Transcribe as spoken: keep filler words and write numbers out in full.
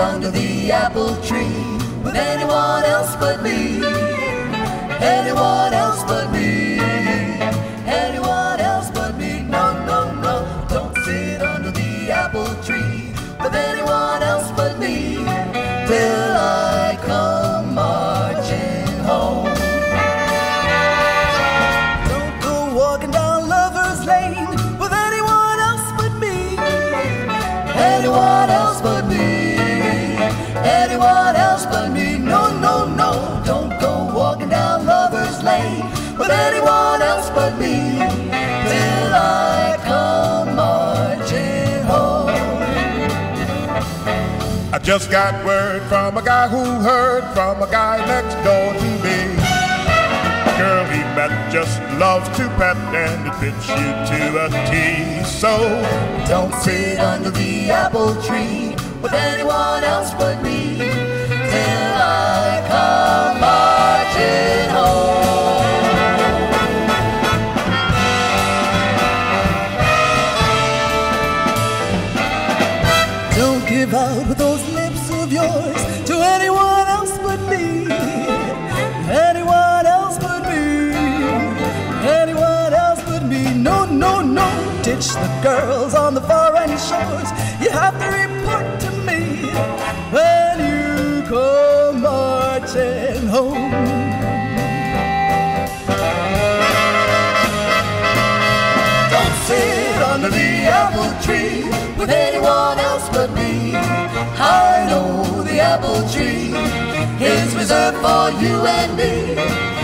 under the apple tree with anyone else but me. Anyone else but me. Anyone else but me. No, no, no, don't sit under the apple tree with anyone else but me till I come marching home. Don't go walking down Lover's Lane with anyone else but me. Anyone else but me. Anyone else but me. No, no, no, don't go walking down Lover's Lane with anyone else but me till I come marching home. I just got word from a guy who heard from a guy next door to me. A girl he met just loves to pet and it fits you to a T. So don't sit under the apple tree with anyone else but me till I come marching home. Don't give out with those lips of yours to anyone else but me. Anyone else but me. Anyone else but me. No, no, no, ditch the girls on the foreign shores. You have to report to me when you come marching home. Don't sit under the apple tree with anyone else but me. I know the apple tree is reserved for you and me.